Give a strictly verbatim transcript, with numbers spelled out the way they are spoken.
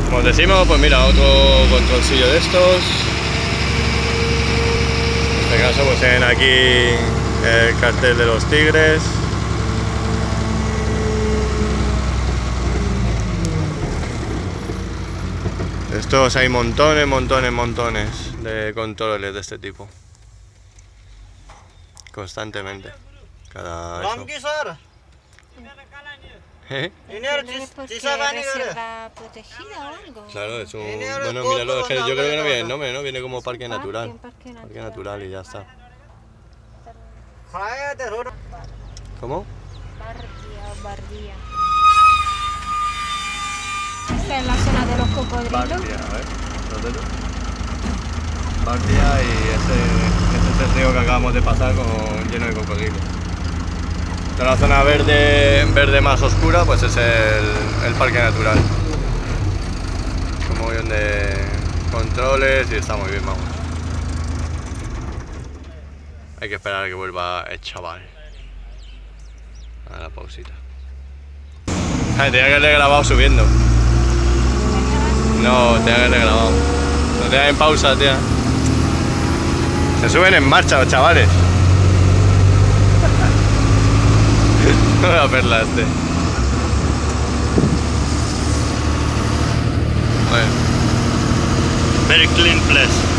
Como os decimos, pues mira, otro controlcillo de estos. En este caso pues tienen aquí el cartel de los tigres. Estos hay montones, montones, montones de controles de este tipo. Constantemente. Cada eso. ¿Eh? ¿Reserva protegida o algo? Claro, es un... Bueno, míralo, es que yo creo que no viene el nombre, ¿no? Viene como parque natural. Parque, parque Parque natural y ya está. natural. ¿Cómo? Bardia o Bardía. Esta es la zona de los cocodrilos. Bardia, a ver, los dedos. Bardia y ese, ese es el río que acabamos de pasar con, lleno de cocodrilos. Toda la zona verde, verde más oscura, pues es el, el parque natural. Con un montón de controles y está muy bien, vamos. Hay que esperar a que vuelva el chaval. A la pausita. Ay, tenía que haberle grabado subiendo. No, tenía que haberle grabado. Lo tenía en pausa, tía. Se suben en marcha los chavales. No me va a perla este. Bueno. Very clean place.